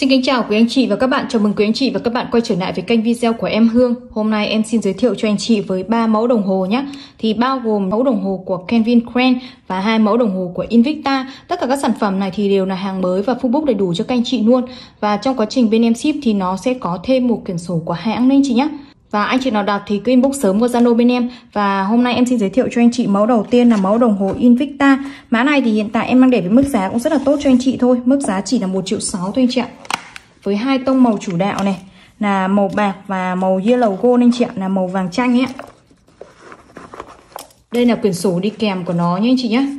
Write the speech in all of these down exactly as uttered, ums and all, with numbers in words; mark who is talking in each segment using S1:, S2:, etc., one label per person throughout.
S1: Xin kính chào quý anh chị và các bạn, chào mừng quý anh chị và các bạn quay trở lại với kênh video của em Hương. Hôm nay em xin giới thiệu cho anh chị với ba mẫu đồng hồ nhé. Thì bao gồm mẫu đồng hồ của Calvin Klein và hai mẫu đồng hồ của Invicta. Tất cả các sản phẩm này thì đều là hàng mới và full book đầy đủ cho các anh chị luôn. Và trong quá trình bên em ship thì nó sẽ có thêm một quyển sổ của hãng nên anh chị nhé. Và anh chị nào đặt thì cứ inbox sớm qua Zalo bên em. Và hôm nay em xin giới thiệu cho anh chị mẫu đầu tiên là mẫu đồng hồ Invicta. Mã này thì hiện tại em đang để với mức giá cũng rất là tốt cho anh chị thôi. Mức giá chỉ là một triệu sáu thôi anh chị ạ. Với hai tông màu chủ đạo này là màu bạc và màu yellow gold anh chị ạ, là màu vàng chanh ấy. Đây là quyển sổ đi kèm của nó nhé anh chị nhé.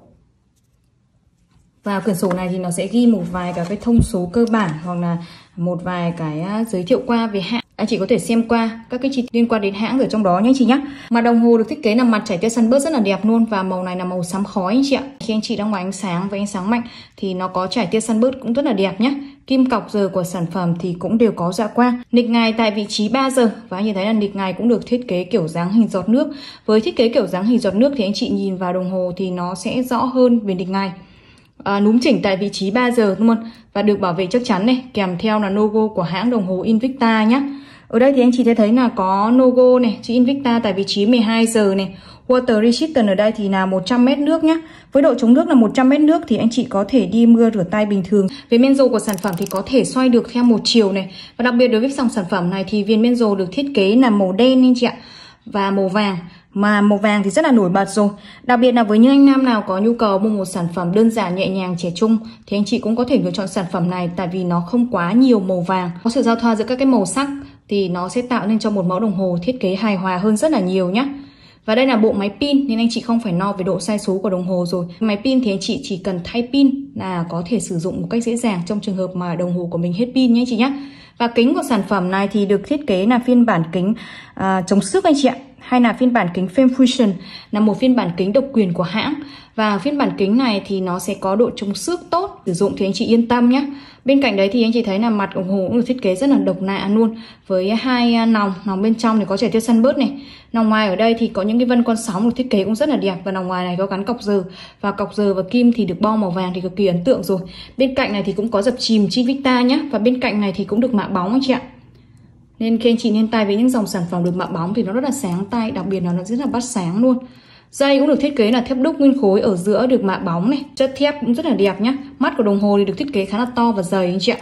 S1: Và quyển sổ này thì nó sẽ ghi một vài cả cái thông số cơ bản hoặc là một vài cái giới thiệu qua về hãng. Anh chị có thể xem qua các cái chi tiết liên quan đến hãng ở trong đó nhé anh chị nhé. Mà đồng hồ được thiết kế là mặt chảy tia sunburst rất là đẹp luôn, và màu này là màu xám khói anh chị ạ. Khi anh chị đang ngoài ánh sáng với ánh sáng mạnh thì nó có chảy tia sunburst cũng rất là đẹp nhé. Kim cọc giờ của sản phẩm thì cũng đều có dạ quang. Nịch ngài tại vị trí ba giờ, và anh nhìn thấy là nịch ngài cũng được thiết kế kiểu dáng hình giọt nước. Với thiết kế kiểu dáng hình giọt nước thì anh chị nhìn vào đồng hồ thì nó sẽ rõ hơn về nịch ngài. À, núm chỉnh tại vị trí ba giờ luôn, và được bảo vệ chắc chắn này, kèm theo là logo của hãng đồng hồ Invicta nhé. Ở đây thì anh chị thấy là có logo này, chữ Invicta tại vị trí mười hai giờ này. Water resistant ở đây thì là một trăm mét nước nhé. Với độ chống nước là một trăm mét nước thì anh chị có thể đi mưa rửa tay bình thường. Về men rồ của sản phẩm thì có thể xoay được theo một chiều này. Và đặc biệt đối với dòng sản phẩm này thì viền men rồ được thiết kế là màu đen anh chị ạ, và màu vàng. Mà màu vàng thì rất là nổi bật rồi. Đặc biệt là với những anh nam nào có nhu cầu mua một sản phẩm đơn giản, nhẹ nhàng, trẻ trung thì anh chị cũng có thể lựa chọn sản phẩm này, tại vì nó không quá nhiều màu vàng. Có sự giao thoa giữa các cái màu sắc thì nó sẽ tạo nên cho một mẫu đồng hồ thiết kế hài hòa hơn rất là nhiều nhé. Và đây là bộ máy pin nên anh chị không phải lo về độ sai số của đồng hồ rồi. Máy pin thì anh chị chỉ cần thay pin là có thể sử dụng một cách dễ dàng trong trường hợp mà đồng hồ của mình hết pin nhé anh chị nhé. Và kính của sản phẩm này thì được thiết kế là phiên bản kính à, chống xước anh chị ạ, hay là phiên bản kính Frame Fusion, là một phiên bản kính độc quyền của hãng. Và phiên bản kính này thì nó sẽ có độ chống xước tốt, sử dụng thì anh chị yên tâm nhé. Bên cạnh đấy thì anh chị thấy là mặt đồng hồ cũng được thiết kế rất là độc lạ luôn, với hai nòng, nòng bên trong thì có chảy tia sunburst này, nòng ngoài ở đây thì có những cái vân con sóng được thiết kế cũng rất là đẹp, và nòng ngoài này có gắn cọc giờ, và cọc giờ và kim thì được bo màu vàng thì cực kỳ ấn tượng rồi. Bên cạnh này thì cũng có dập chìm Invicta nhé, và bên cạnh này thì cũng được mạ bóng anh chị ạ. Nên khi anh chị lên tay với những dòng sản phẩm được mạ bóng thì nó rất là sáng tay, đặc biệt là nó rất là bắt sáng luôn. Dây cũng được thiết kế là thép đúc nguyên khối, ở giữa được mạ bóng này, chất thép cũng rất là đẹp nhá. Mắt của đồng hồ thì được thiết kế khá là to và dày anh chị ạ.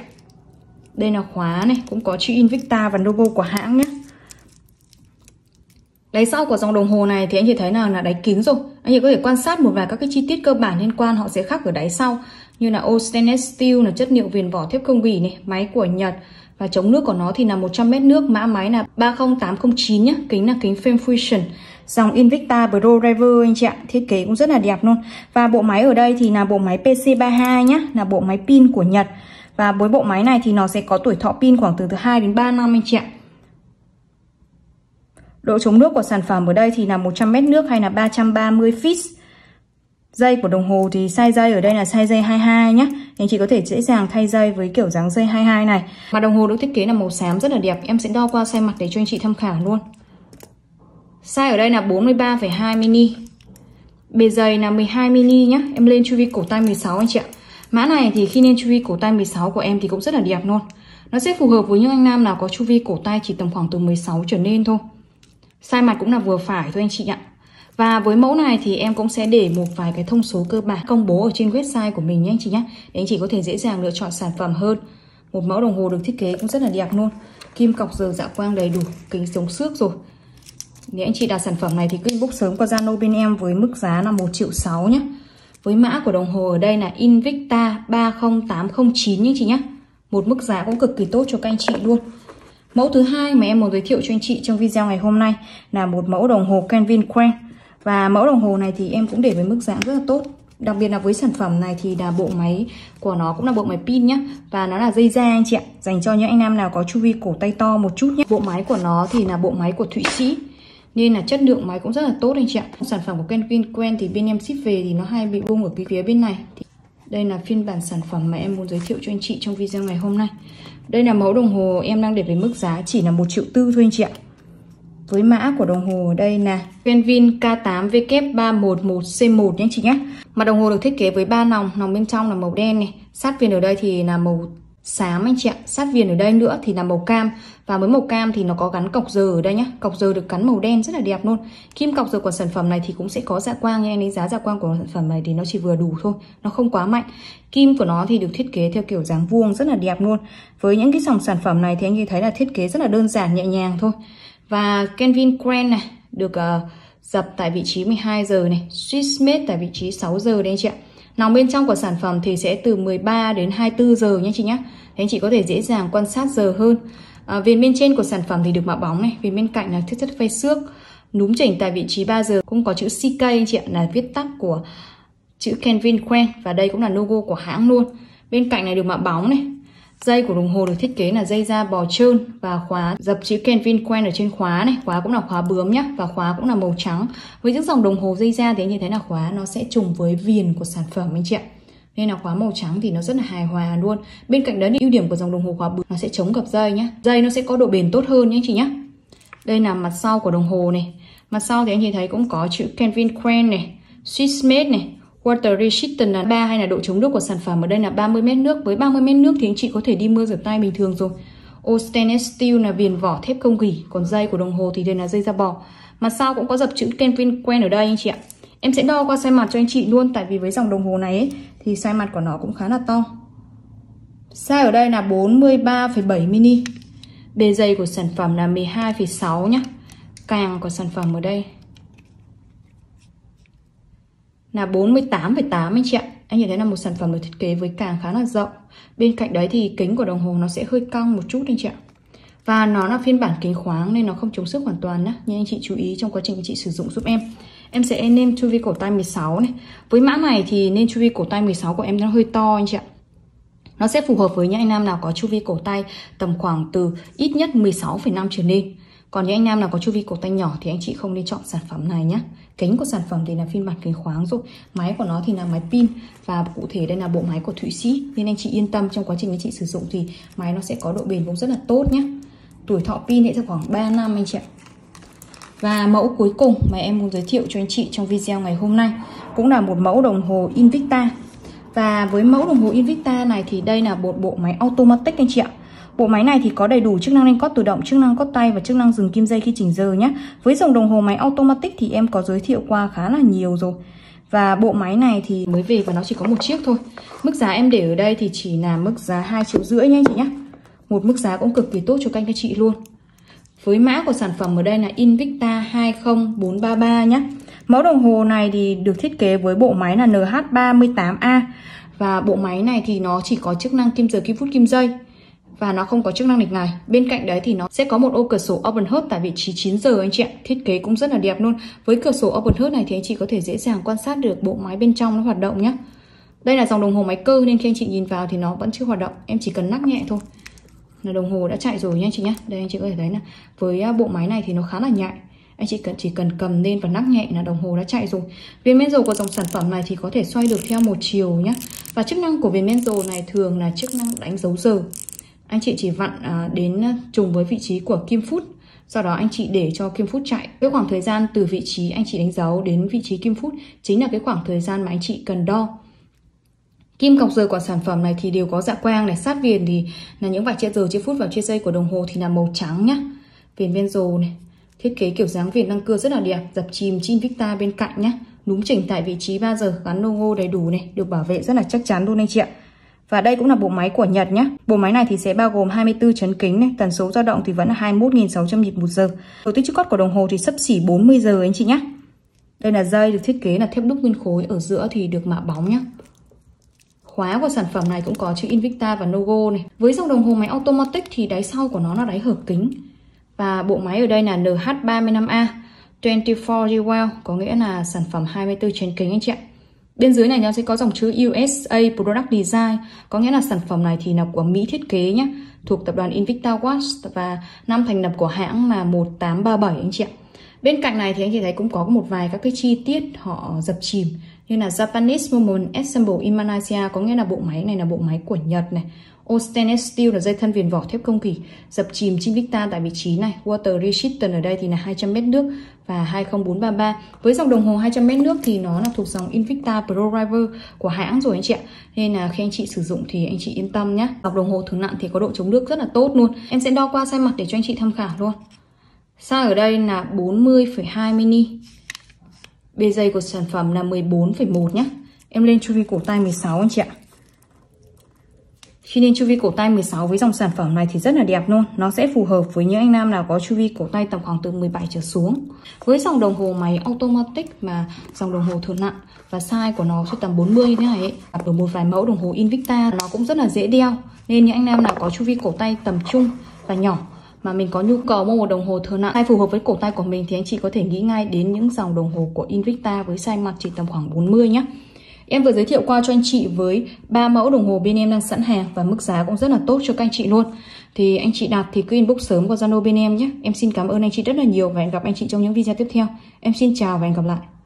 S1: Đây là khóa này, cũng có chữ Invicta và logo của hãng nhé. Đáy sau của dòng đồng hồ này thì anh chị thấy nào là đáy kín rồi. Anh chị có thể quan sát một vài các cái chi tiết cơ bản liên quan, họ sẽ khắc ở đáy sau, như là ô stainless steel, là chất liệu viền vỏ thép không gỉ này, máy của Nhật. Và chống nước của nó thì là một trăm mét nước, mã máy là ba không tám không chín nhé. Kính là kính Frame Fusion, dòng Invicta Pro Driver anh chị ạ. Thiết kế cũng rất là đẹp luôn. Và bộ máy ở đây thì là bộ máy P C ba mươi hai nhé, là bộ máy pin của Nhật. Và với bộ máy này thì nó sẽ có tuổi thọ pin khoảng từ từ hai đến ba năm anh chị ạ. Độ chống nước của sản phẩm ở đây thì là một trăm mét nước hay là ba trăm ba mươi feet. Dây của đồng hồ thì size dây ở đây là size dây hai mươi hai nhé. Anh chị có thể dễ dàng thay dây với kiểu dáng dây hai mươi hai này. Mà đồng hồ được thiết kế là màu xám rất là đẹp. Em sẽ đo qua size mặt để cho anh chị tham khảo luôn. Size ở đây là bốn mươi ba phẩy hai mi-li. Bề dày là mười hai mi-li nhé. Em lên chu vi cổ tay mười sáu anh chị ạ. Mã này thì khi lên chu vi cổ tay mười sáu của em thì cũng rất là đẹp luôn. Nó sẽ phù hợp với những anh nam nào có chu vi cổ tay chỉ tầm khoảng từ mười sáu trở lên thôi. Size mặt cũng là vừa phải thôi anh chị ạ. Và với mẫu này thì em cũng sẽ để một vài cái thông số cơ bản công bố ở trên website của mình nhé anh chị nhé, để anh chị có thể dễ dàng lựa chọn sản phẩm hơn. Một mẫu đồng hồ được thiết kế cũng rất là đẹp luôn. Kim cọc giờ dạ quang đầy đủ, kính chống xước rồi. Nếu anh chị đặt sản phẩm này thì cứ inbox sớm qua Zalo bên em với mức giá là một triệu sáu nhé. Với mã của đồng hồ ở đây là Invicta ba không tám không chín nhé anh chị nhé. Một mức giá cũng cực kỳ tốt cho các anh chị luôn. Mẫu thứ hai mà em muốn giới thiệu cho anh chị trong video ngày hôm nay là một mẫu đồng hồ Calvin Klein. Và mẫu đồng hồ này thì em cũng để với mức giá rất là tốt. Đặc biệt là với sản phẩm này thì là bộ máy của nó cũng là bộ máy pin nhé. Và nó là dây da anh chị ạ, dành cho những anh nam nào có chu vi cổ tay to một chút nhé. Bộ máy của nó thì là bộ máy của Thụy Sĩ, nên là chất lượng máy cũng rất là tốt anh chị ạ. Sản phẩm của Calvin Klein thì bên em ship về thì nó hay bị bung ở cái phía bên này. Đây là phiên bản sản phẩm mà em muốn giới thiệu cho anh chị trong video ngày hôm nay. Đây là mẫu đồng hồ em đang để với mức giá chỉ là một triệu tư thôi anh chị ạ. Với mã của đồng hồ ở đây là Calvin K tám W ba một một C một nhé anh chị nhé. Mặt đồng hồ được thiết kế với ba nòng, nòng bên trong là màu đen này, sát viền ở đây thì là màu xám anh chị ạ. Sát viền ở đây nữa thì là màu cam, và với màu cam thì nó có gắn cọc giờ ở đây nhá. Cọc giờ được gắn màu đen rất là đẹp luôn. Kim cọc giờ của sản phẩm này thì cũng sẽ có dạ quang, nhưng anh đánh giá dạ quang của sản phẩm này thì nó chỉ vừa đủ thôi, nó không quá mạnh. Kim của nó thì được thiết kế theo kiểu dáng vuông rất là đẹp luôn. Với những cái dòng sản phẩm này thì anh thấy là thiết kế rất là đơn giản nhẹ nhàng thôi. Và Calvin Klein này được uh, dập tại vị trí mười hai giờ này, Swiss Made tại vị trí sáu giờ đấy anh chị ạ. Nòng bên trong của sản phẩm thì sẽ từ mười ba đến hai mươi tư giờ nhé chị nhé. Thế anh chị có thể dễ dàng quan sát giờ hơn. À, viền bên trên của sản phẩm thì được mạ bóng này, viền bên cạnh là thiết chất phay xước, núm chỉnh tại vị trí ba giờ, cũng có chữ xê ca anh chị ạ, là viết tắt của chữ Calvin Klein, và đây cũng là logo của hãng luôn. Bên cạnh này được mạ bóng này. Dây của đồng hồ được thiết kế là dây da bò trơn, và khóa dập chữ Calvin Klein ở trên khóa này. Khóa cũng là khóa bướm nhá, và khóa cũng là màu trắng. Với những dòng đồng hồ dây da thì anh nhìn thấy là khóa nó sẽ trùng với viền của sản phẩm anh chị ạ. Nên là khóa màu trắng thì nó rất là hài hòa luôn. Bên cạnh đấy thì ưu điểm của dòng đồng hồ khóa bướm nó sẽ chống gập dây nhá. Dây nó sẽ có độ bền tốt hơn nhé anh chị nhá. Đây là mặt sau của đồng hồ này. Mặt sau thì anh chị thấy cũng có chữ Calvin Klein này, Swiss Made này, Water Resistant là ba, hay là độ chống nước của sản phẩm ở đây là ba mươi mét nước. Với ba mươi mét nước thì anh chị có thể đi mưa rửa tay bình thường rồi. All Stainless Steel là viền vỏ thép không gỉ. Còn dây của đồng hồ thì đây là dây da bò. Mặt sau cũng có dập chữ Calvin Klein ở đây anh chị ạ. Em sẽ đo qua size mặt cho anh chị luôn, tại vì với dòng đồng hồ này ấy, thì size mặt của nó cũng khá là to. Size ở đây là bốn mươi ba phẩy bảy mi-li-mét. Bề dày của sản phẩm là mười hai phẩy sáu nhá. Càng của sản phẩm ở đây là bốn mươi tám phẩy tám anh chị ạ. Anh nhìn thấy là một sản phẩm được thiết kế với càng khá là rộng. Bên cạnh đấy thì kính của đồng hồ nó sẽ hơi cong một chút anh chị ạ. Và nó là phiên bản kính khoáng nên nó không chống xước hoàn toàn nhá. Nhưng anh chị chú ý trong quá trình anh chị sử dụng giúp em. Em sẽ nêm chu vi cổ tay mười sáu này. Với mã này thì nên chu vi cổ tay mười sáu của em nó hơi to anh chị ạ. Nó sẽ phù hợp với những anh nam nào có chu vi cổ tay tầm khoảng từ ít nhất mười sáu phẩy năm trở lên. Còn những anh nam nào có chu vi cổ tay nhỏ thì anh chị không nên chọn sản phẩm này nhé. Kính của sản phẩm thì là phiên bản kính khoáng rồi. Máy của nó thì là máy pin, và cụ thể đây là bộ máy của Thụy Sĩ. Nên anh chị yên tâm trong quá trình anh chị sử dụng thì máy nó sẽ có độ bền vững rất là tốt nhé. Tuổi thọ pin sẽ khoảng ba năm anh chị ạ. Và mẫu cuối cùng mà em muốn giới thiệu cho anh chị trong video ngày hôm nay cũng là một mẫu đồng hồ Invicta. Và với mẫu đồng hồ Invicta này thì đây là một bộ máy automatic anh chị ạ. Bộ máy này thì có đầy đủ chức năng lên cót tự động, chức năng cót tay và chức năng dừng kim dây khi chỉnh giờ nhé. Với dòng đồng hồ máy automatic thì em có giới thiệu qua khá là nhiều rồi. Và bộ máy này thì mới về và nó chỉ có một chiếc thôi. Mức giá em để ở đây thì chỉ là mức giá hai triệu rưỡi nha anh chị nhé. Một mức giá cũng cực kỳ tốt cho kênh các chị luôn. Với mã của sản phẩm ở đây là Invicta hai không bốn ba ba nhé. Mẫu đồng hồ này thì được thiết kế với bộ máy là N H ba mươi tám A. Và bộ máy này thì nó chỉ có chức năng kim giờ, kim phút, kim giây. Và nó không có chức năng lịch ngày. Bên cạnh đấy thì nó sẽ có một ô cửa sổ Open Hood tại vị trí chín giờ anh chị ạ. Thiết kế cũng rất là đẹp luôn. Với cửa sổ Open Hood này thì anh chị có thể dễ dàng quan sát được bộ máy bên trong nó hoạt động nhé. Đây là dòng đồng hồ máy cơ nên khi anh chị nhìn vào thì nó vẫn chưa hoạt động. Em chỉ cần lắc nhẹ thôi là đồng hồ đã chạy rồi nha anh chị nhé. Đây anh chị có thể thấy là với bộ máy này thì nó khá là nhạy. Anh chị cần chỉ cần cầm lên và lắc nhẹ là đồng hồ đã chạy rồi. Viền bezel của dòng sản phẩm này thì có thể xoay được theo một chiều nhé. Và chức năng của viền bezel này thường là chức năng đánh dấu giờ. Anh chị chỉ vặn à, đến trùng với vị trí của kim phút. Sau đó anh chị để cho kim phút chạy. Cái khoảng thời gian từ vị trí anh chị đánh dấu đến vị trí kim phút chính là cái khoảng thời gian mà anh chị cần đo. Kim cọc giờ của sản phẩm này thì đều có dạ quang này. Sát viền thì là những vạch chia giờ, chia phút và chia giây của đồng hồ thì là màu trắng nhá. Viền bezel này thiết kế kiểu dáng viền răng cưa rất là đẹp. Dập chìm Invicta bên cạnh nhá. Núm chỉnh tại vị trí ba giờ, gắn logo đầy đủ này, được bảo vệ rất là chắc chắn luôn anh chị ạ. Và đây cũng là bộ máy của Nhật nhé. Bộ máy này thì sẽ bao gồm hai mươi tư chấn kính này, tần số dao động thì vẫn là hai mươi mốt nghìn sáu trăm nhịp một giờ. Độ tích chữ cót của đồng hồ thì xấp xỉ bốn mươi giờ anh chị nhé. Đây là dây được thiết kế là thép đúc nguyên khối, ở giữa thì được mạ bóng nhé. Khóa của sản phẩm này cũng có chữ Invicta và logo này. Với dòng đồng hồ máy automatic thì đáy sau của nó là đáy hợp kính. Và bộ máy ở đây là N H ba mươi lăm A hai mươi bốn G Well, có nghĩa là sản phẩm hai mươi tư chấn kính anh chị ạ. Bên dưới này nó sẽ có dòng chữ U S A Product Design, có nghĩa là sản phẩm này thì là của Mỹ thiết kế nhé, thuộc tập đoàn Invicta Watch, và năm thành lập của hãng là một tám ba bảy anh chị ạ. Bên cạnh này thì anh chị thấy cũng có một vài các cái chi tiết họ dập chìm như là Japanese Moment Assemble in Malaysia, có nghĩa là bộ máy này là bộ máy của Nhật này. All stainless steel là dây thân viền vỏ thép không gỉ, dập chìm Invicta tại vị trí này. Water resistant ở đây thì là hai trăm mét nước và hai không bốn ba ba. Với dòng đồng hồ hai trăm mét nước thì nó là thuộc dòng Invicta Pro River của hãng rồi anh chị ạ. Nên là khi anh chị sử dụng thì anh chị yên tâm nhé. Dòng đồng hồ thường nặng thì có độ chống nước rất là tốt luôn. Em sẽ đo qua size mặt để cho anh chị tham khảo luôn. Size ở đây là bốn mươi phẩy hai mi-li. Bề dày của sản phẩm là mười bốn phẩy một nhé. Em lên chu vi cổ tay mười sáu anh chị ạ. Khi lên chu vi cổ tay mười sáu với dòng sản phẩm này thì rất là đẹp luôn. Nó sẽ phù hợp với những anh nam nào có chu vi cổ tay tầm khoảng từ mười bảy trở xuống. Với dòng đồng hồ máy automatic mà dòng đồng hồ thường nặng và size của nó sẽ tầm bốn mươi như thế này ấy. Gặp được một vài mẫu đồng hồ Invicta nó cũng rất là dễ đeo. Nên những anh nam nào có chu vi cổ tay tầm trung và nhỏ mà mình có nhu cầu mua một đồng hồ thường nặng hay phù hợp với cổ tay của mình thì anh chị có thể nghĩ ngay đến những dòng đồng hồ của Invicta với size mặt chỉ tầm khoảng bốn mươi nhé. Em vừa giới thiệu qua cho anh chị với ba mẫu đồng hồ bên em đang sẵn hàng và mức giá cũng rất là tốt cho các anh chị luôn. Thì anh chị đặt thì cứ inbox sớm qua Zalo bên em nhé. Em xin cảm ơn anh chị rất là nhiều và hẹn gặp anh chị trong những video tiếp theo. Em xin chào và hẹn gặp lại.